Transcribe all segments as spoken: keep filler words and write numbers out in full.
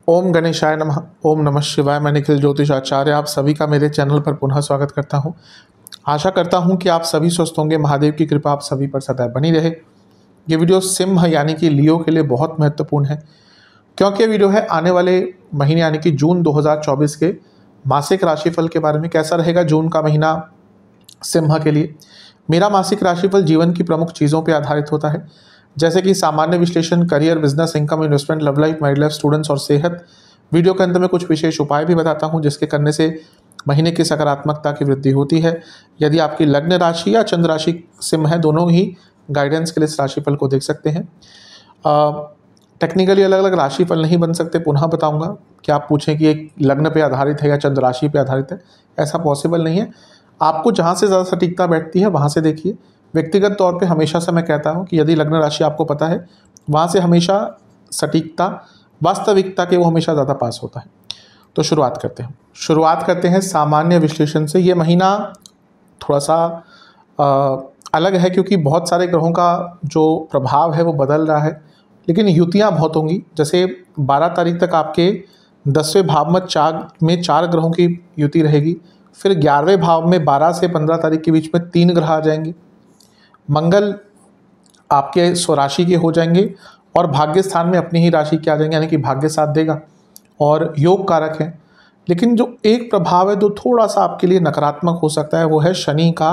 ओम गणेशाय नमः। ओम नमः शिवाय। मैं निखिल ज्योतिष आचार्य आप सभी का मेरे चैनल पर पुनः स्वागत करता हूं। आशा करता हूं कि आप सभी स्वस्थ होंगे। महादेव की कृपा आप सभी पर सदैव बनी रहे। ये वीडियो सिंह यानी कि लियो के लिए बहुत महत्वपूर्ण है, क्योंकि ये वीडियो है आने वाले महीने यानी कि जून दो हज़ार चौबीस के मासिक राशिफल के बारे में। कैसा रहेगा जून का महीना सिंह के लिए। मेरा मासिक राशिफल जीवन की प्रमुख चीज़ों पर आधारित होता है, जैसे कि सामान्य विश्लेषण, career, business, income, investment, love life, married life, students और सेहत। वीडियो के अंत में कुछ विशेष उपाय भी बताता हूं, जिसके करने से महीने की सकारात्मकता की वृद्धि होती है। यदि आपकी लग्न राशि या चंद्र राशि सिंह है, दोनों ही गाइडेंस के लिए इस राशिफल को देख सकते हैं। टेक्निकली अलग अलग राशिफल नहीं बन सकते, पुनः बताऊंगा कि आप पूछें कि एक लग्न पे आधारित है या चंद्र राशि पे आधारित है, ऐसा पॉसिबल नहीं है। आपको जहाँ से ज़्यादा सटीकता बैठती है वहाँ से देखिए। व्यक्तिगत तौर पे हमेशा से मैं कहता हूँ कि यदि लग्न राशि आपको पता है, वहाँ से हमेशा सटीकता, वास्तविकता के वो हमेशा ज़्यादा पास होता है। तो शुरुआत करते हैं शुरुआत करते हैं सामान्य विश्लेषण से। ये महीना थोड़ा सा आ, अलग है, क्योंकि बहुत सारे ग्रहों का जो प्रभाव है वो बदल रहा है, लेकिन युतियाँ बहुत होंगी। जैसे बारह तारीख तक आपके दसवें भाव में चार में चार ग्रहों की युति रहेगी। फिर ग्यारहवें भाव में बारह से पंद्रह तारीख के बीच में तीन ग्रह आ जाएंगे। मंगल आपके स्वराशि के हो जाएंगे और भाग्य स्थान में अपनी ही राशि के आ जाएंगे, यानी कि भाग्य साथ देगा और योग कारक है। लेकिन जो एक प्रभाव है जो थोड़ा सा आपके लिए नकारात्मक हो सकता है, वो है शनि का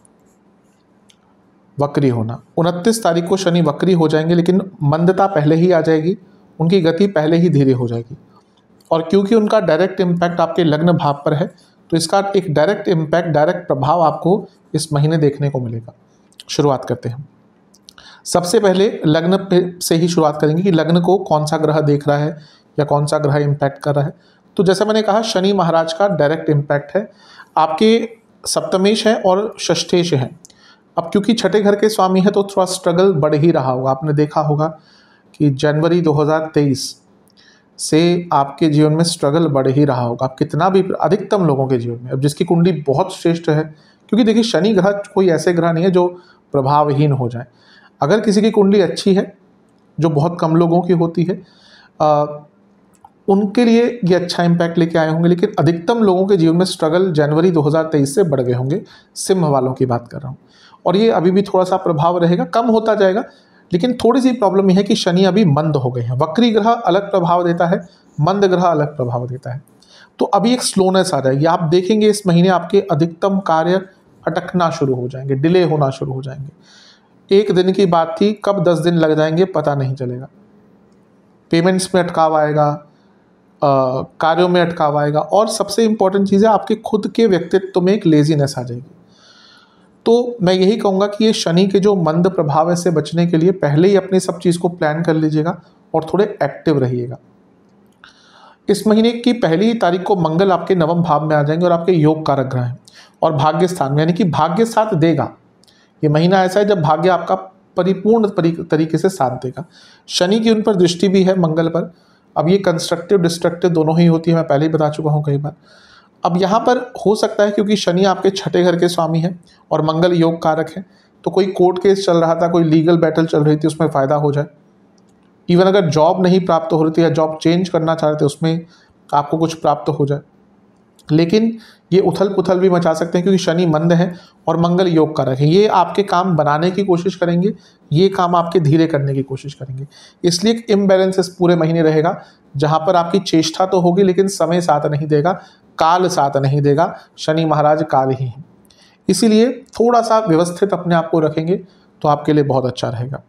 वक्री होना। उनतीस तारीख को शनि वक्री हो जाएंगे, लेकिन मंदता पहले ही आ जाएगी, उनकी गति पहले ही धीरे हो जाएगी। और क्योंकि उनका डायरेक्ट इम्पैक्ट आपके लग्न भाव पर है, तो इसका एक डायरेक्ट इम्पैक्ट, डायरेक्ट प्रभाव आपको इस महीने देखने को मिलेगा। शुरुआत करते हैं। सबसे पहले लग्न से ही शुरुआत करेंगे कि लग्न को कौन सा ग्रह देख रहा है या कौन सा ग्रह इम्पैक्ट कर रहा है। तो जैसे मैंने कहा, शनि महाराज का डायरेक्ट इम्पैक्ट है, आपके सप्तमेश है और षष्ठेश है। अब क्योंकि छठे घर के स्वामी है तो थोड़ा स्ट्रगल बढ़ ही रहा होगा। आपने देखा होगा कि जनवरी दो हज़ार तेईस से आपके जीवन में स्ट्रगल बढ़ ही रहा होगा। आप कितना भी, अधिकतम लोगों के जीवन में, अब जिसकी कुंडली बहुत श्रेष्ठ है, क्योंकि देखिए शनि ग्रह कोई ऐसे ग्रह नहीं है जो प्रभावहीन हो जाए। अगर किसी की कुंडली अच्छी है, जो बहुत कम लोगों की होती है, आ, उनके लिए ये अच्छा इम्पैक्ट लेके आए होंगे। लेकिन अधिकतम लोगों के जीवन में स्ट्रगल जनवरी दो हज़ार तेईस से बढ़ गए होंगे। सिंह वालों की बात कर रहा हूँ, और ये अभी भी थोड़ा सा प्रभाव रहेगा, कम होता जाएगा। लेकिन थोड़ी सी प्रॉब्लम यह है कि शनि अभी मंद हो गए हैं। वक्री ग्रह अलग प्रभाव देता है, मंद ग्रह अलग प्रभाव देता है। तो अभी एक स्लोनेस आ जाएगी। आप देखेंगे इस महीने आपके अधिकतम कार्य अटकना शुरू हो जाएंगे, डिले होना शुरू हो जाएंगे। एक दिन की बात थी, कब दस दिन लग जाएंगे पता नहीं चलेगा। पेमेंट्स में अटकाव आएगा, कार्यों में अटकाव आएगा, और सबसे इंपॉर्टेंट चीज़ है आपके खुद के व्यक्तित्व में एक लेजीनेस आ जाएगी। तो मैं यही कहूँगा कि ये शनि के जो मंद प्रभाव है, से बचने के लिए पहले ही अपनी सब चीज़ को प्लान कर लीजिएगा और थोड़े एक्टिव रहिएगा। इस महीने की पहली तारीख को मंगल आपके नवम भाव में आ जाएंगे और आपके योग कारक ग्रह हैं, और भाग्य स्थान में, यानी कि भाग्य साथ देगा। ये महीना ऐसा है जब भाग्य आपका परिपूर्ण तरीके से साथ देगा। शनि की उन पर दृष्टि भी है मंगल पर। अब ये कंस्ट्रक्टिव डिस्ट्रक्टिव दोनों ही होती है, मैं पहले ही बता चुका हूँ कई बार। अब यहाँ पर हो सकता है, क्योंकि शनि आपके छठे घर के स्वामी है और मंगल योग कारक है, तो कोई कोर्ट केस चल रहा था, कोई लीगल बैटल चल रही थी, उसमें फ़ायदा हो जाए। इवन अगर जॉब नहीं प्राप्त हो रही थी या जॉब चेंज करना चाह रहे थे, उसमें आपको कुछ प्राप्त हो जाए। लेकिन ये उथल पुथल भी मचा सकते हैं, क्योंकि शनि मंद है और मंगल योग कारक है। ये आपके काम बनाने की कोशिश करेंगे, ये काम आपके धीरे करने की कोशिश करेंगे। इसलिए एक इम्बैलेंस इस पूरे महीने रहेगा, जहाँ पर आपकी चेष्टा तो होगी लेकिन समय साथ नहीं देगा, काल साथ नहीं देगा। शनि महाराज काल ही हैं, इसीलिए थोड़ा सा व्यवस्थित अपने आप को रखेंगे तो आपके लिए बहुत अच्छा रहेगा।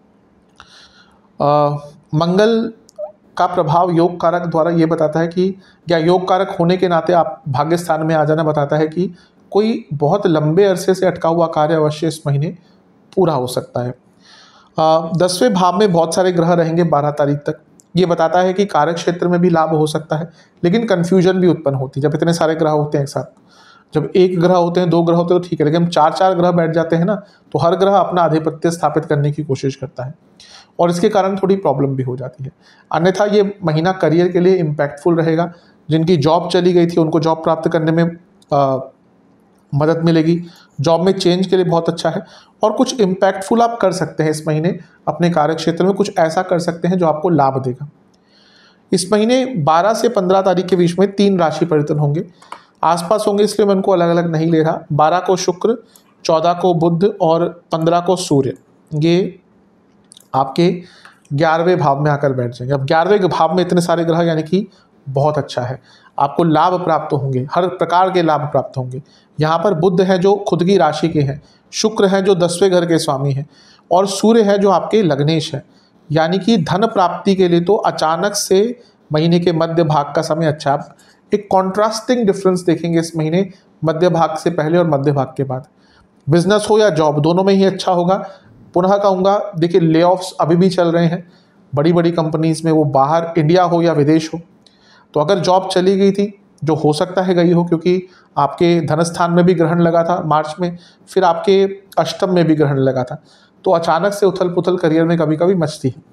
आ, मंगल का प्रभाव योग कारक द्वारा ये बताता है कि, या योग कारक होने के नाते आप भाग्य स्थान में आ जाना बताता है कि कोई बहुत लंबे अरसे से अटका हुआ कार्य अवश्य इस महीने पूरा हो सकता है। दसवें भाव में बहुत सारे ग्रह रहेंगे बारह तारीख तक। ये बताता है कि कार्य क्षेत्र में भी लाभ हो सकता है, लेकिन कन्फ्यूजन भी उत्पन्न होती है जब इतने सारे ग्रह होते हैं एक साथ। जब एक ग्रह होते हैं, दो ग्रह होते हैं तो ठीक है, लेकिन चार चार ग्रह बैठ जाते हैं ना, तो हर ग्रह अपना आधिपत्य स्थापित करने की कोशिश करता है, और इसके कारण थोड़ी प्रॉब्लम भी हो जाती है। अन्यथा ये महीना करियर के लिए इम्पैक्टफुल रहेगा। जिनकी जॉब चली गई थी उनको जॉब प्राप्त करने में आ, मदद मिलेगी। जॉब में चेंज के लिए बहुत अच्छा है, और कुछ इम्पैक्टफुल आप कर सकते हैं इस महीने अपने कार्य क्षेत्र में। कुछ ऐसा कर सकते हैं जो आपको लाभ देगा। इस महीने बारह से पंद्रह तारीख के बीच में तीन राशि परिवर्तन होंगे, आसपास होंगे, इसलिए मैं उनको अलग अलग नहीं ले रहा। बारह को शुक्र, चौदह को बुध और पंद्रह को सूर्य, ये आपके ग्यारहवें भाव में आकर बैठ जाएंगे। अब ग्यारहवें भाव में इतने सारे ग्रह यानी कि बहुत अच्छा है, आपको लाभ प्राप्त होंगे, हर प्रकार के लाभ प्राप्त होंगे। यहाँ पर बुध है जो खुद की राशि के हैं, शुक्र है जो दसवें घर के स्वामी हैं, और सूर्य है जो आपके लग्नेश है। यानी कि धन प्राप्ति के लिए तो अचानक से महीने के मध्य भाग का समय अच्छा। आप एक कॉन्ट्रास्टिंग डिफरेंस देखेंगे इस महीने मध्य भाग से पहले और मध्य भाग के बाद। बिजनेस हो या जॉब, दोनों में ही अच्छा होगा। पुनः कहूँगा, देखिए ले ऑफ्स अभी भी चल रहे हैं बड़ी बड़ी कंपनीज़ में, वो बाहर इंडिया हो या विदेश हो। तो अगर जॉब चली गई थी, जो हो सकता है गई हो, क्योंकि आपके धनस्थान में भी ग्रहण लगा था मार्च में, फिर आपके अष्टम में भी ग्रहण लगा था, तो अचानक से उथल पुथल करियर में कभी कभी मचती है।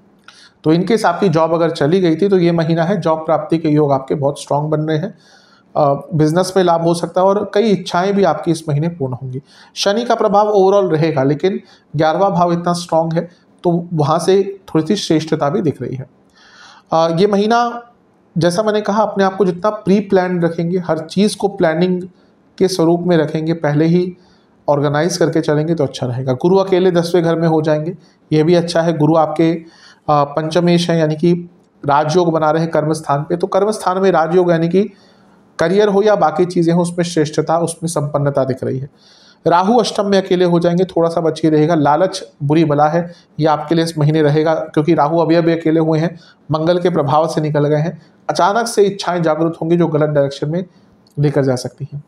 तो इनकेस आपकी जॉब अगर चली गई थी तो ये महीना है जॉब प्राप्ति के योग आपके बहुत स्ट्रांग बन रहे हैं। बिजनेस में लाभ हो सकता है और कई इच्छाएं भी आपकी इस महीने पूर्ण होंगी। शनि का प्रभाव ओवरऑल रहेगा, लेकिन ग्यारहवां भाव इतना स्ट्रांग है तो वहाँ से थोड़ी सी श्रेष्ठता भी दिख रही है। आ, ये महीना जैसा मैंने कहा, अपने आप को जितना प्री प्लान रखेंगे, हर चीज़ को प्लानिंग के स्वरूप में रखेंगे, पहले ही ऑर्गेनाइज करके चलेंगे तो अच्छा रहेगा। गुरु अकेले दसवें घर में हो जाएंगे, ये भी अच्छा है। गुरु आपके पंचमेश हैं, यानी कि राजयोग बना रहे हैं कर्म स्थान पे, तो कर्म स्थान में राजयोग यानी कि करियर हो या बाकी चीज़ें हो, उसमें श्रेष्ठता, उसमें संपन्नता दिख रही है। राहु अष्टम में अकेले हो जाएंगे, थोड़ा सा बच के रहेगा। लालच बुरी बला है, ये आपके लिए इस महीने रहेगा, क्योंकि राहु अभी अभी अकेले हुए हैं, मंगल के प्रभाव से निकल गए हैं। अचानक से इच्छाएं जागृत होंगी जो गलत डायरेक्शन में लेकर जा सकती हैं।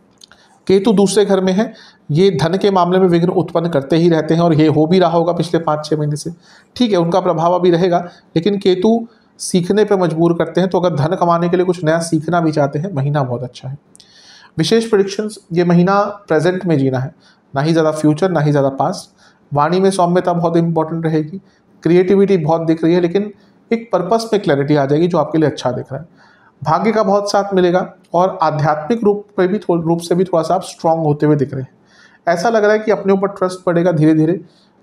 केतु दूसरे घर में है, ये धन के मामले में विघ्न उत्पन्न करते ही रहते हैं, और ये हो भी रहा होगा पिछले पाँच छः महीने से। ठीक है, उनका प्रभाव अभी रहेगा, लेकिन केतु सीखने पे मजबूर करते हैं। तो अगर धन कमाने के लिए कुछ नया सीखना भी चाहते हैं, महीना बहुत अच्छा है। विशेष प्रेडिक्शंस, ये महीना प्रेजेंट में जीना है, ना ही ज़्यादा फ्यूचर ना ही ज़्यादा पास्ट। वाणी में सौम्यता बहुत इंपॉर्टेंट रहेगी, क्रिएटिविटी बहुत दिख रही है, लेकिन एक पर्पस में क्लैरिटी आ जाएगी जो आपके लिए अच्छा दिख रहा है। भाग्य का बहुत साथ मिलेगा, और आध्यात्मिक रूप पर भी रूप से भी थोड़ा सा आप स्ट्रांग होते हुए दिख रहे हैं। ऐसा लग रहा है कि अपने ऊपर ट्रस्ट पड़ेगा धीरे धीरे।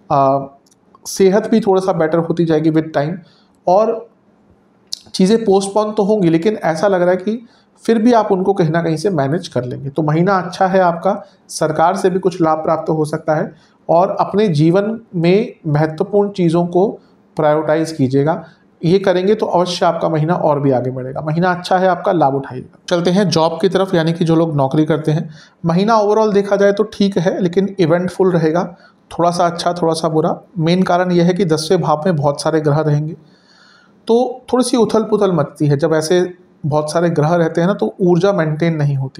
सेहत भी थोड़ा सा बेटर होती जाएगी विद टाइम, और चीज़ें पोस्टपोन तो होंगी, लेकिन ऐसा लग रहा है कि फिर भी आप उनको कहीं ना कहीं से मैनेज कर लेंगे। तो महीना अच्छा है आपका, सरकार से भी कुछ लाभ प्राप्त हो सकता है, और अपने जीवन में महत्वपूर्ण चीज़ों को प्रायोरिटाइज कीजिएगा। ये करेंगे तो अवश्य आपका महीना और भी आगे बढ़ेगा। महीना अच्छा है आपका, लाभ उठाइएगा। चलते हैं जॉब की तरफ, यानी कि जो लोग नौकरी करते हैं। महीना ओवरऑल देखा जाए तो ठीक है, लेकिन इवेंटफुल रहेगा, थोड़ा सा अच्छा थोड़ा सा बुरा। मेन कारण यह है कि दसवें भाव में बहुत सारे ग्रह रहेंगे, तो थोड़ी सी उथल पुथल मचती है। जब ऐसे बहुत सारे ग्रह रहते हैं ना, तो ऊर्जा मेंटेन नहीं होती।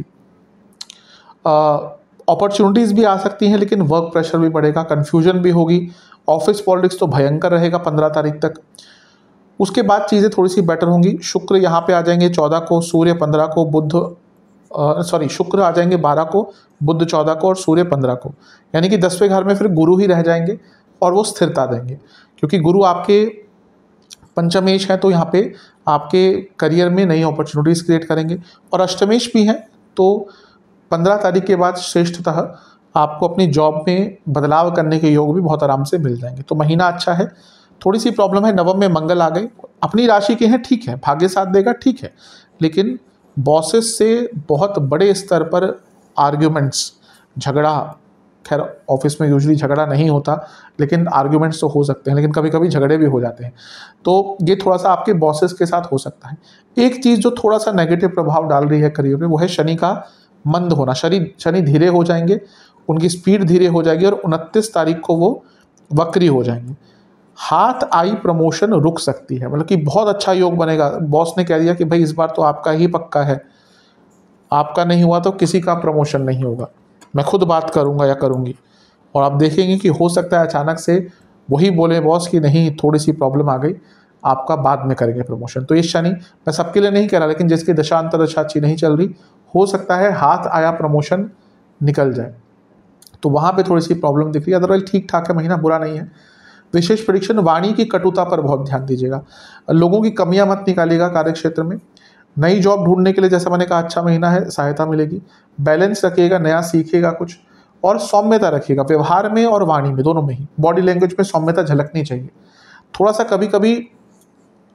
अपॉर्चुनिटीज़ भी आ सकती हैं, लेकिन वर्क प्रेशर भी बढ़ेगा, कन्फ्यूजन भी होगी। ऑफिस पॉलिटिक्स तो भयंकर रहेगा पंद्रह तारीख तक। उसके बाद चीज़ें थोड़ी सी बेटर होंगी। शुक्र यहाँ पे आ जाएंगे चौदह को, सूर्य पंद्रह को, बुध सॉरी शुक्र आ जाएंगे बारह को, बुध चौदह को और सूर्य पंद्रह को। यानी कि दसवें घर में फिर गुरु ही रह जाएंगे, और वो स्थिरता देंगे, क्योंकि गुरु आपके पंचमेश है, तो यहाँ पे आपके करियर में नई अपॉर्चुनिटीज़ क्रिएट करेंगे। और अष्टमेश भी हैं, तो पंद्रह तारीख के बाद श्रेष्ठतः आपको अपनी जॉब में बदलाव करने के योग भी बहुत आराम से मिल जाएंगे। तो महीना अच्छा है। थोड़ी सी प्रॉब्लम है, नवम में मंगल आ गए, अपनी राशि के हैं, ठीक है, भाग्य साथ देगा, ठीक है, लेकिन बॉसेस से बहुत बड़े स्तर पर आर्ग्यूमेंट्स, झगड़ा, खैर ऑफिस में यूजुअली झगड़ा नहीं होता, लेकिन आर्ग्यूमेंट्स तो हो सकते हैं, लेकिन कभी कभी झगड़े भी हो जाते हैं। तो ये थोड़ा सा आपके बॉसेस के साथ हो सकता है। एक चीज़ जो थोड़ा सा नेगेटिव प्रभाव डाल रही है करियर पे, वो है शनि का मंद होना। शनि शनि धीरे हो जाएंगे, उनकी स्पीड धीरे हो जाएगी, और उनतीस तारीख को वो वक्री हो जाएंगे। हाथ आई प्रमोशन रुक सकती है, मतलब कि बहुत अच्छा योग बनेगा। बॉस ने कह दिया कि भाई इस बार तो आपका ही पक्का है, आपका नहीं हुआ तो किसी का प्रमोशन नहीं होगा, मैं खुद बात करूंगा या करूंगी। और आप देखेंगे कि हो सकता है अचानक से वही बोले बॉस कि नहीं थोड़ी सी प्रॉब्लम आ गई, आपका बाद में करेंगे प्रमोशन। तो ये शनि, मैं सबके लिए नहीं कह रहा, लेकिन जिसकी दशा अंतर दशा अच्छी नहीं चल रही, हो सकता है हाथ आया प्रमोशन निकल जाए, तो वहाँ पे थोड़ी सी प्रॉब्लम दिख रही है। अदरवाइज ठीक ठाक है, महीना बुरा नहीं है। विशेष प्रेडिक्शन, वाणी की कटुता पर बहुत ध्यान दीजिएगा, लोगों की कमियां मत निकालिएगा कार्य क्षेत्र में। नई जॉब ढूंढने के लिए जैसा मैंने कहा अच्छा महीना है, सहायता मिलेगी। बैलेंस रखिएगा, नया सीखिएगा कुछ, और सौम्यता रखिएगा व्यवहार में और वाणी में, दोनों में ही। बॉडी लैंग्वेज में सौम्यता झलकनी चाहिए। थोड़ा सा कभी कभी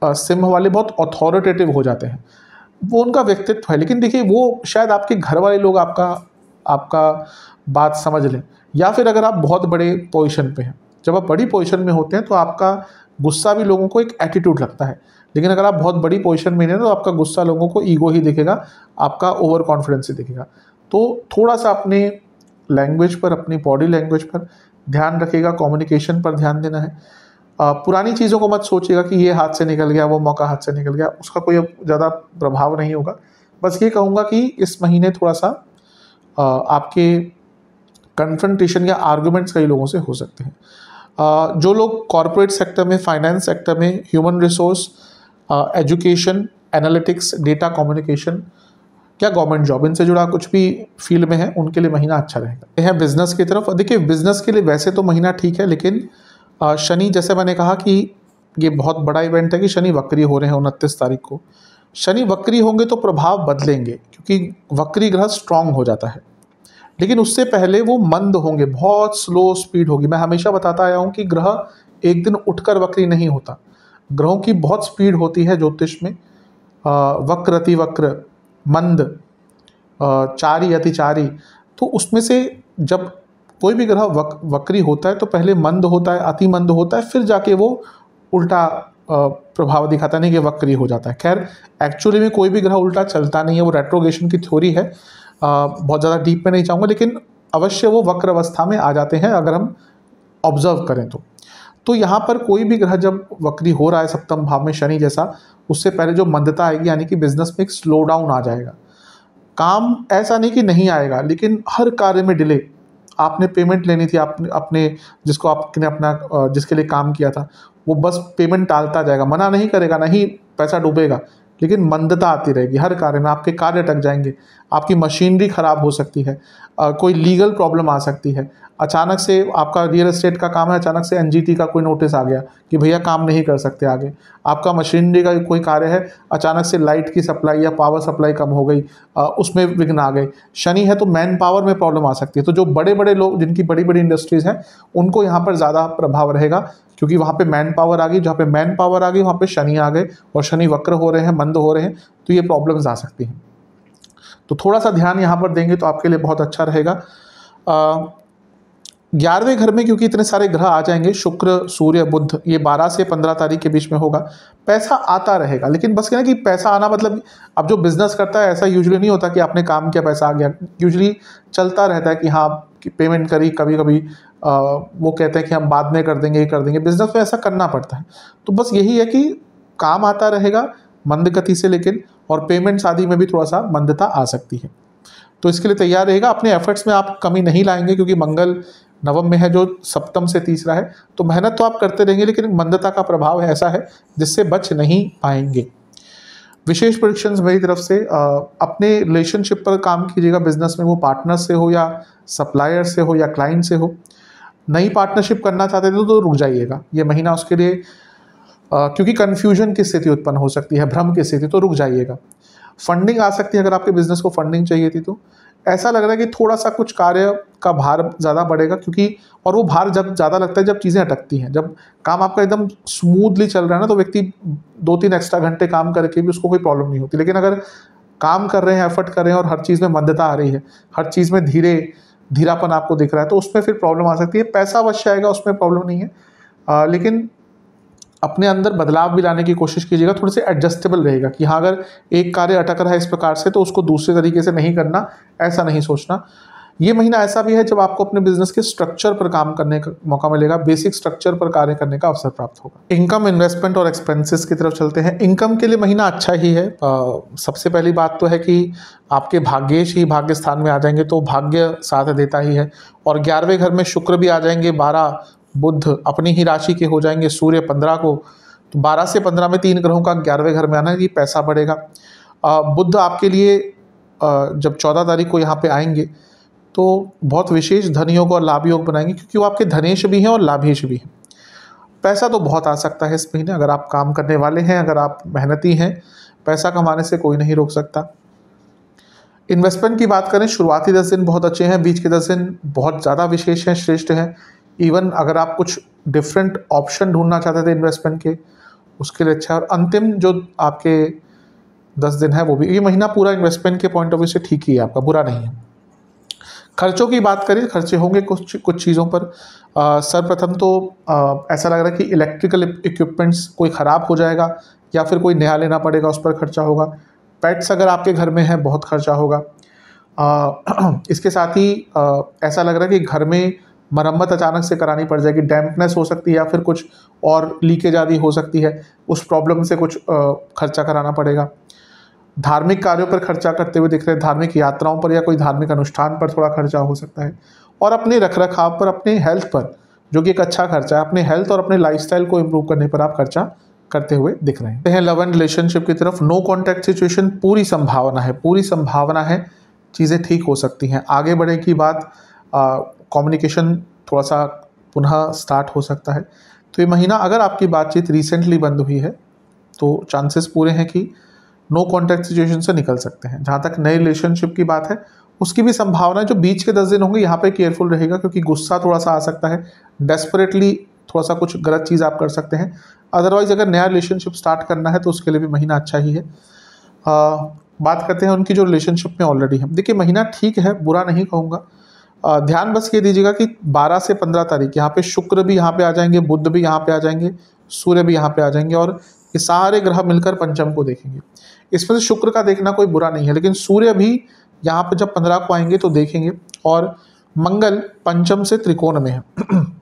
अ, सिंह वाले बहुत अथॉरिटेटिव हो जाते हैं, वो उनका व्यक्तित्व है। लेकिन देखिए वो शायद आपके घर वाले लोग आपका आपका बात समझ लें, या फिर अगर आप बहुत बड़े पोजीशन पे हैं, जब आप बड़ी पोजीशन में होते हैं तो आपका गुस्सा भी लोगों को एक एटीट्यूड लगता है। लेकिन अगर आप बहुत बड़ी पोजीशन में नहीं हैं तो आपका गुस्सा लोगों को ईगो ही दिखेगा, आपका ओवर कॉन्फिडेंस ही दिखेगा। तो थोड़ा-सा अपने लैंग्वेज पर, अपनी बॉडी लैंग्वेज पर ध्यान रखिएगा, कम्युनिकेशन पर ध्यान देना है। अ, पुरानी चीज़ों को मत सोचिएगा कि ये हाथ से निकल गया, वो मौका हाथ से निकल गया, उसका कोई अब ज़्यादा प्रभाव नहीं होगा। बस ये कहूँगा कि इस महीने थोड़ा-सा अ, आपके कन्फ्रंटेशन या आर्गुमेंट्स कई लोगों से हो सकते हैं। अ, जो लोग कॉर्पोरेट सेक्टर में, फाइनेंस सेक्टर में, ह्यूमन रिसोर्स, अ, एजुकेशन, एनालिटिक्स, डेटा कम्युनिकेशन या गवर्नमेंट जॉब, इनसे जुड़ा कुछ भी फील्ड में है, उनके लिए महीना अच्छा रहेगा। ये है बिजनेस की तरफ। देखिए बिजनेस के लिए वैसे तो महीना ठीक है, लेकिन अ, शनि, जैसे मैंने कहा कि ये बहुत बड़ा इवेंट है कि शनि वक्री हो रहे हैं उनतीस तारीख को। शनि वक्री होंगे तो प्रभाव बदलेंगे, क्योंकि वक्री ग्रह स्ट्रांग हो जाता है, लेकिन उससे पहले वो मंद होंगे, बहुत स्लो स्पीड होगी। मैं हमेशा बताता आया हूँ कि ग्रह एक दिन उठकर वक्री नहीं होता, ग्रहों की बहुत स्पीड होती है ज्योतिष में। अ, वक्र, अति वक्र, मंद, अ, चारी, अतिचारी। तो उसमें से जब कोई भी ग्रह वक, वक्री होता है तो पहले मंद होता है, अति मंद होता है, फिर जाके वो उल्टा अ, प्रभाव दिखाता नहीं कि वक्री हो जाता है। खैर एक्चुअली में कोई भी ग्रह उल्टा चलता नहीं है, वो रेट्रोगेशन की थ्योरी है। अ, बहुत ज़्यादा डीप में नहीं चाहूँगा, लेकिन अवश्य वो वक्र अवस्था में आ जाते हैं अगर हम ऑब्जर्व करें तो। तो यहाँ पर कोई भी ग्रह जब वक्री हो रहा है सप्तम भाव में शनि जैसा, उससे पहले जो मंदता आएगी, यानी कि बिजनेस में एक स्लो डाउन आ जाएगा। काम ऐसा नहीं कि नहीं आएगा, लेकिन हर कार्य में डिले। आपने पेमेंट लेनी थी, आपने अपने जिसको आपने अपना अ, जिसके लिए काम किया था, वो बस पेमेंट टालता जाएगा, मना नहीं करेगा, नहीं पैसा डूबेगा, लेकिन मंदता आती रहेगी हर कार्य में। आपके कार्य अटक जाएंगे, आपकी मशीनरी खराब हो सकती है, अ, कोई लीगल प्रॉब्लम आ सकती है। अचानक से आपका रियल एस्टेट का काम है, अचानक से एनजीटी का कोई नोटिस आ गया कि भैया काम नहीं कर सकते आगे। आपका मशीनरी का कोई कार्य है, अचानक से लाइट की सप्लाई या पावर सप्लाई कम हो गई, अ, उसमें विघ्न आ गए। शनि है तो मैन पावर में प्रॉब्लम आ सकती है। तो जो बड़े बड़े लोग, जिनकी बड़ी बड़ी इंडस्ट्रीज़ हैं, उनको यहाँ पर ज़्यादा प्रभाव रहेगा, क्योंकि वहाँ पे मैन पावर आ गई। जहाँ पे मैन पावर आ गई वहाँ पे शनि आ गए, और शनि वक्र हो रहे हैं, मंद हो रहे हैं, तो ये प्रॉब्लम्स आ सकती हैं। तो थोड़ा सा ध्यान यहाँ पर देंगे तो आपके लिए बहुत अच्छा रहेगा। ग्यारहवें घर में क्योंकि इतने सारे ग्रह आ जाएंगे, शुक्र, सूर्य, बुध, ये बारह से पंद्रह तारीख के बीच में होगा। पैसा आता रहेगा, लेकिन बस कहना कि पैसा आना मतलब, अब जो बिजनेस करता है ऐसा यूजुअली नहीं होता कि आपने काम किया पैसा आ गया। यूजुअली चलता रहता है कि हाँ कि पेमेंट करी, कभी कभी आ, वो कहते हैं कि हम बाद में कर देंगे, ये कर देंगे। बिजनेस में ऐसा करना पड़ता है। तो बस यही है कि काम आता रहेगा मंद गति से, लेकिन और पेमेंट्स आदि में भी थोड़ा सा मंदता आ सकती है। तो इसके लिए तैयार रहेगा। अपने एफर्ट्स में आप कमी नहीं लाएंगे, क्योंकि मंगल नवम में है जो सप्तम से तीसरा है, तो मेहनत तो आप करते रहेंगे, लेकिन मंदता का प्रभाव ऐसा है जिससे बच नहीं पाएंगे। विशेष प्रेडिक्शंस मेरी तरफ से, अ, अपने रिलेशनशिप पर काम कीजिएगा बिजनेस में, वो पार्टनर से हो या सप्लायर से हो या क्लाइंट से हो। नई पार्टनरशिप करना चाहते थे तो रुक जाइएगा, ये महीना उसके लिए, अ, क्योंकि कन्फ्यूजन की स्थिति उत्पन्न हो सकती है, भ्रम की स्थिति, तो रुक जाइएगा। फंडिंग आ सकती है, अगर आपके बिजनेस को फंडिंग चाहिए थी तो। ऐसा लग रहा है कि थोड़ा सा कुछ कार्य का भार ज़्यादा बढ़ेगा, क्योंकि और वो भार जब ज़्यादा लगता है जब चीज़ें अटकती हैं। जब काम आपका एकदम स्मूथली चल रहा है ना, तो व्यक्ति दो तीन एक्स्ट्रा घंटे काम करके भी उसको कोई प्रॉब्लम नहीं होती। लेकिन अगर काम कर रहे हैं, एफर्ट कर रहे हैं और हर चीज़ में मंदता आ रही है, हर चीज़ में धीरे धीरापन आपको दिख रहा है, तो उसमें फिर प्रॉब्लम आ सकती है। पैसा अवश्य आएगा, उसमें प्रॉब्लम नहीं है, आ, लेकिन अपने अंदर बदलाव भी लाने की कोशिश कीजिएगा। थोड़े से एडजस्टेबल रहेगा कि हाँ अगर एक कार्य अटक रहा है इस प्रकार से, तो उसको दूसरे तरीके से नहीं करना, ऐसा नहीं सोचना। ये महीना ऐसा भी है जब आपको अपने बिजनेस के स्ट्रक्चर पर काम करने का मौका मिलेगा, बेसिक स्ट्रक्चर पर कार्य करने का अवसर प्राप्त होगा। इनकम, इन्वेस्टमेंट और एक्सपेंसेस की तरफ चलते हैं। इनकम के लिए महीना अच्छा ही है। आ, सबसे पहली बात तो है कि आपके भाग्येश ही भाग्य स्थान में आ जाएंगे, तो भाग्य साथ देता ही है। और ग्यारहवें घर में शुक्र भी आ जाएंगे, बारह, बुध अपनी ही राशि के हो जाएंगे, सूर्य पंद्रह को। तो बारह से पंद्रह में तीन ग्रहों का ग्यारहवें घर में आना, कि पैसा बढ़ेगा। बुध आपके लिए आ, जब चौदह तारीख को यहाँ पे आएंगे तो बहुत विशेष धन योग और लाभ योग बनाएंगे, क्योंकि वो आपके धनेश भी हैं और लाभेश भी हैं। पैसा तो बहुत आ सकता है इस महीने, अगर आप काम करने वाले हैं, अगर आप मेहनती हैं, पैसा कमाने से कोई नहीं रोक सकता। इन्वेस्टमेंट की बात करें, शुरुआती दस दिन बहुत अच्छे हैं, बीच के दस दिन बहुत ज़्यादा विशेष हैं, श्रेष्ठ हैं। इवन अगर आप कुछ डिफरेंट ऑप्शन ढूंढना चाहते थे इन्वेस्टमेंट के, उसके लिए अच्छा है। और अंतिम जो आपके दस दिन है वो भी, ये महीना पूरा इन्वेस्टमेंट के पॉइंट ऑफ व्यू से ठीक ही है आपका, बुरा नहीं है। खर्चों की बात करें, खर्चे होंगे कुछ कुछ चीज़ों पर। आ, सर्वप्रथम तो आ, ऐसा लग रहा है कि इलेक्ट्रिकल इक्विपमेंट्स कोई ख़राब हो जाएगा या फिर कोई नया लेना पड़ेगा, उस पर खर्चा होगा। पेट्स अगर आपके घर में है बहुत खर्चा होगा। आ, इसके साथ ही आ, ऐसा लग रहा है कि घर में मरम्मत अचानक से करानी पड़ जाएगी, डैम्पनेस हो सकती है या फिर कुछ और लीकेज आदि हो सकती है, उस प्रॉब्लम से कुछ आ, खर्चा कराना पड़ेगा। धार्मिक कार्यों पर खर्चा करते हुए दिख रहे हैं, धार्मिक यात्राओं पर या कोई धार्मिक अनुष्ठान पर थोड़ा खर्चा हो सकता है। और अपने रख रखाव पर, अपने हेल्थ पर, जो कि एक अच्छा खर्चा है, अपने हेल्थ और अपने लाइफस्टाइल को इम्प्रूव करने पर आप खर्चा करते हुए दिख रहे हैं। लव एंड रिलेशनशिप की तरफ, नो कॉन्टैक्ट सिचुएशन, पूरी संभावना है, पूरी संभावना है चीज़ें ठीक हो सकती हैं। आगे बढ़ने की बात, कम्युनिकेशन थोड़ा सा पुनः स्टार्ट हो सकता है। तो ये महीना अगर आपकी बातचीत रिसेंटली बंद हुई है तो चांसेस पूरे हैं कि नो कॉन्टैक्ट सिचुएशन से निकल सकते हैं। जहाँ तक नए रिलेशनशिप की बात है उसकी भी संभावना है। जो बीच के दस दिन होंगे यहाँ पे केयरफुल रहेगा, क्योंकि गुस्सा थोड़ा सा आ सकता है, डेस्परेटली थोड़ा सा कुछ गलत चीज़ आप कर सकते हैं। अदरवाइज़ अगर नया रिलेशनशिप स्टार्ट करना है तो उसके लिए भी महीना अच्छा ही है। आ, बात करते हैं उनकी जो रिलेशनशिप में ऑलरेडी है। देखिए महीना ठीक है, बुरा नहीं कहूँगा। ध्यान बस ये दीजिएगा कि बारह से पंद्रह तारीख यहाँ पे शुक्र भी यहाँ पे आ जाएंगे, बुध भी यहाँ पे आ जाएंगे, सूर्य भी यहाँ पे आ जाएंगे और ये सारे ग्रह मिलकर पंचम को देखेंगे। इसमें से शुक्र का देखना कोई बुरा नहीं है, लेकिन सूर्य भी यहाँ पे जब पंद्रह को आएंगे तो देखेंगे। और मंगल पंचम से त्रिकोण में है।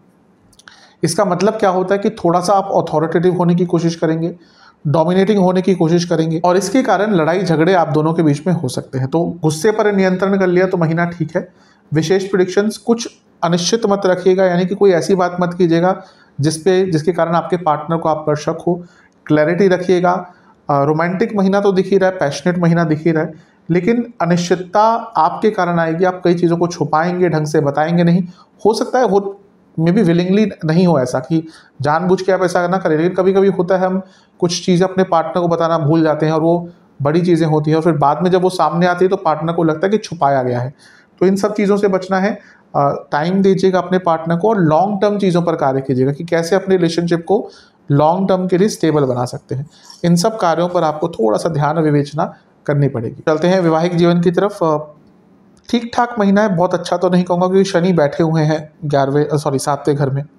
इसका मतलब क्या होता है कि थोड़ा सा आप अथॉरिटेटिव होने की कोशिश करेंगे, डोमिनेटिंग होने की कोशिश करेंगे और इसके कारण लड़ाई झगड़े आप दोनों के बीच में हो सकते हैं। तो गुस्से पर नियंत्रण कर लिया तो महीना ठीक है। विशेष प्रेडिक्शंस, कुछ अनिश्चित मत रखिएगा, यानी कि कोई ऐसी बात मत कीजिएगा जिसपे जिसके कारण आपके पार्टनर को आप पर शक हो। क्लैरिटी रखिएगा। रोमांटिक महीना तो दिख ही रहा है, पैशनेट महीना दिख ही रहा है, लेकिन अनिश्चितता आपके कारण आएगी। आप कई चीज़ों को छुपाएंगे, ढंग से बताएंगे नहीं। हो सकता है हो मे बी विलिंगली नहीं हो ऐसा कि जानबूझ के आप ऐसा ना करें, लेकिन कभी कभी होता है हम कुछ चीज़ें अपने पार्टनर को बताना भूल जाते हैं और वो बड़ी चीज़ें होती हैं और फिर बाद में जब वो सामने आती है तो पार्टनर को लगता है कि छुपाया गया है। तो इन सब चीज़ों से बचना है। टाइम दीजिएगा अपने पार्टनर को और लॉन्ग टर्म चीज़ों पर कार्य कीजिएगा कि कैसे अपने रिलेशनशिप को लॉन्ग टर्म के लिए स्टेबल बना सकते हैं। इन सब कार्यों पर आपको थोड़ा सा ध्यान और विवेचना करनी पड़ेगी। चलते हैं वैवाहिक जीवन की तरफ। ठीक ठाक महीना है, बहुत अच्छा तो नहीं कहूँगा क्योंकि शनि बैठे हुए हैं ग्यारहवें सॉरी सातवें घर में।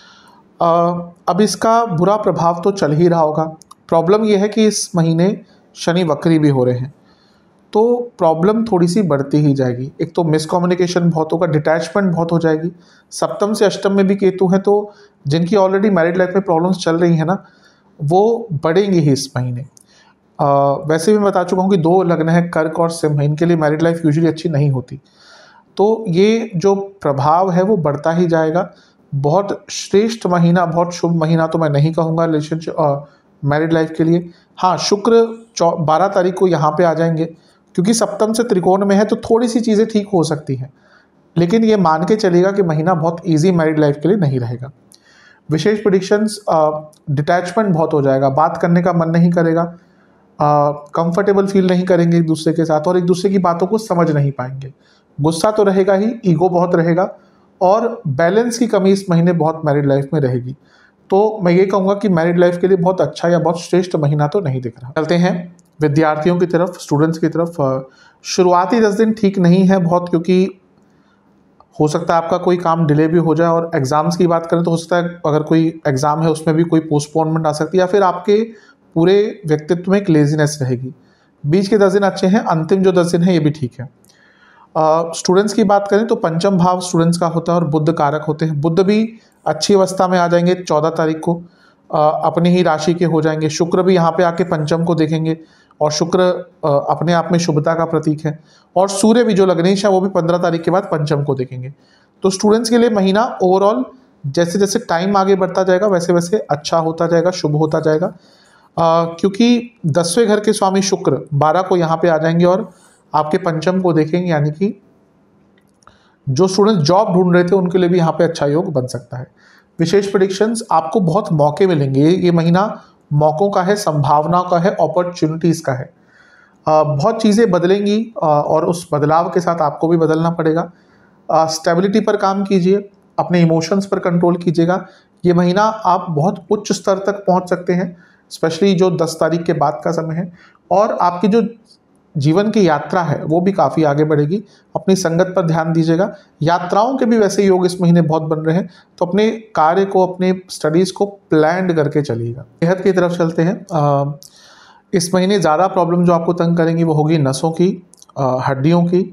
अब इसका बुरा प्रभाव तो चल ही रहा होगा। प्रॉब्लम यह है कि इस महीने शनि वक्री भी हो रहे हैं, तो प्रॉब्लम थोड़ी सी बढ़ती ही जाएगी। एक तो मिसकम्युनिकेशन बहुत होगा, डिटैचमेंट बहुत हो जाएगी। सप्तम से अष्टम में भी केतु हैं, तो जिनकी ऑलरेडी मैरिड लाइफ में प्रॉब्लम्स चल रही हैं ना, वो बढ़ेंगी ही इस महीने। आ, वैसे भी मैं बता चुका हूँ कि दो लग्न है कर्क और सिंह, इनके लिए मैरिड लाइफ यूजुअली अच्छी नहीं होती। तो ये जो प्रभाव है वो बढ़ता ही जाएगा। बहुत श्रेष्ठ महीना, बहुत शुभ महीना तो मैं नहीं कहूँगा रिलेशनशिप मैरिड लाइफ के लिए। हाँ, शुक्र बारह तारीख को यहाँ पे आ जाएंगे, क्योंकि सप्तम से त्रिकोण में है तो थोड़ी सी चीज़ें ठीक हो सकती हैं, लेकिन ये मान के चलेगा कि महीना बहुत इजी मैरिड लाइफ के लिए नहीं रहेगा। विशेष प्रेडिक्शंस, डिटैचमेंट बहुत हो जाएगा, बात करने का मन नहीं करेगा, कंफर्टेबल फील नहीं करेंगे एक दूसरे के साथ और एक दूसरे की बातों को समझ नहीं पाएंगे। गुस्सा तो रहेगा ही, ईगो बहुत रहेगा और बैलेंस की कमी इस महीने बहुत मैरिड लाइफ में रहेगी। तो मैं ये कहूँगा कि मैरिड लाइफ के लिए बहुत अच्छा या बहुत श्रेष्ठ महीना तो नहीं दिख रहा। चलते हैं विद्यार्थियों की तरफ, स्टूडेंट्स की तरफ। शुरुआती दस दिन ठीक नहीं है बहुत, क्योंकि हो सकता है आपका कोई काम डिले भी हो जाए। और एग्ज़ाम्स की बात करें तो हो सकता है अगर कोई एग्ज़ाम है उसमें भी कोई पोस्टपोनमेंट आ सकती है या फिर आपके पूरे व्यक्तित्व में एक लेजीनेस रहेगी। बीच के दस दिन अच्छे हैं, अंतिम जो दस दिन है ये भी ठीक है। स्टूडेंट्स uh, की बात करें तो पंचम भाव स्टूडेंट्स का होता है और बुध कारक होते हैं। बुध भी अच्छी अवस्था में आ जाएंगे चौदह तारीख को, uh, अपनी ही राशि के हो जाएंगे। शुक्र भी यहाँ पे आके पंचम को देखेंगे और शुक्र uh, अपने आप में शुभता का प्रतीक है। और सूर्य भी जो लग्नेश है वो भी पंद्रह तारीख के बाद पंचम को देखेंगे। तो स्टूडेंट्स के लिए महीना ओवरऑल जैसे जैसे टाइम आगे बढ़ता जाएगा वैसे वैसे अच्छा होता जाएगा, शुभ होता जाएगा। uh, क्योंकि दसवें घर के स्वामी शुक्र बारह को यहाँ पे आ जाएंगे और आपके पंचम को देखेंगे, यानी कि जो स्टूडेंट जॉब ढूंढ रहे थे उनके लिए भी यहाँ पे अच्छा योग बन सकता है। विशेष प्रेडिक्शंस, आपको बहुत मौके मिलेंगे। ये महीना मौक़ों का है, संभावनाओं का है, अपॉर्चुनिटीज़ का है। आ, बहुत चीज़ें बदलेंगी आ, और उस बदलाव के साथ आपको भी बदलना पड़ेगा। स्टेबिलिटी पर काम कीजिए, अपने इमोशंस पर कंट्रोल कीजिएगा। ये महीना आप बहुत उच्च स्तर तक पहुँच सकते हैं। स्पेशली जो दस तारीख के बाद का समय है। और आपकी जो जीवन की यात्रा है वो भी काफ़ी आगे बढ़ेगी। अपनी संगत पर ध्यान दीजिएगा। यात्राओं के भी वैसे योग इस महीने बहुत बन रहे हैं, तो अपने कार्य को, अपने स्टडीज़ को प्लान्ड करके चलिएगा। सेहत की तरफ चलते हैं। आ, इस महीने ज़्यादा प्रॉब्लम जो आपको तंग करेंगी वो होगी नसों की, आ, हड्डियों की,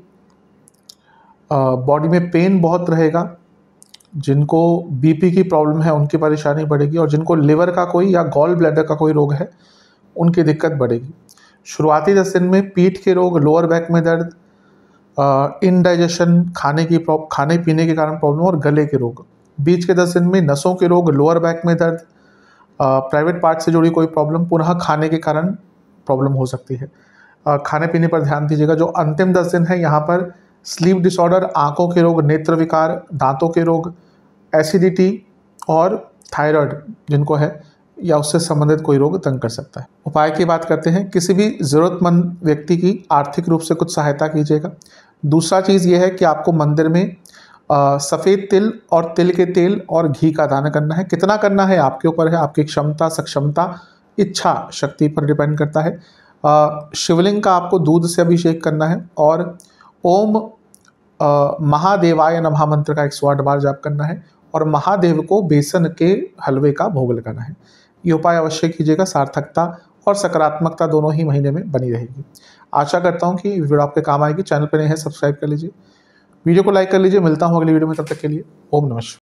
बॉडी में पेन बहुत रहेगा। जिनको बीपी की प्रॉब्लम है उनकी परेशानी बढ़ेगी, और जिनको लिवर का कोई या गॉल ब्लैडर का कोई रोग है उनकी दिक्कत बढ़ेगी। शुरुआती दस दिन में पीठ के रोग, लोअर बैक में दर्द, इनडाइजेशन, खाने की खाने पीने के कारण प्रॉब्लम और गले के रोग। बीच के दस दिन में नसों के रोग, लोअर बैक में दर्द, प्राइवेट पार्ट से जुड़ी कोई प्रॉब्लम, पुनः खाने के कारण प्रॉब्लम हो सकती है। आ, खाने पीने पर ध्यान दीजिएगा। जो अंतिम दस दिन है यहाँ पर स्लीप डिसऑर्डर, आंखों के रोग, नेत्र विकार, दांतों के रोग, एसिडिटी और थायराइड जिनको है या उससे संबंधित कोई रोग तंग कर सकता है। उपाय की बात करते हैं। किसी भी ज़रूरतमंद व्यक्ति की आर्थिक रूप से कुछ सहायता कीजिएगा। दूसरा चीज़ ये है कि आपको मंदिर में सफ़ेद तिल और तिल के तेल और घी का दान करना है। कितना करना है आपके ऊपर है, आपकी क्षमता, सक्षमता, इच्छा शक्ति पर डिपेंड करता है। आ, शिवलिंग का आपको दूध से अभिषेक करना है और ओम आ, महादेवाय नमः मंत्र का एक सौ आठ बार जाप करना है और महादेव को बेसन के हलवे का भोग लगाना है। ये उपाय अवश्य कीजिएगा। सार्थकता और सकारात्मकता दोनों ही महीने में बनी रहेगी। आशा करता हूँ कि वीडियो आपके काम आएगी। चैनल पर नए हैं, सब्सक्राइब कर लीजिए, वीडियो को लाइक कर लीजिए। मिलता हूँ अगली वीडियो में, तब तक के लिए ओम नमः शिवाय।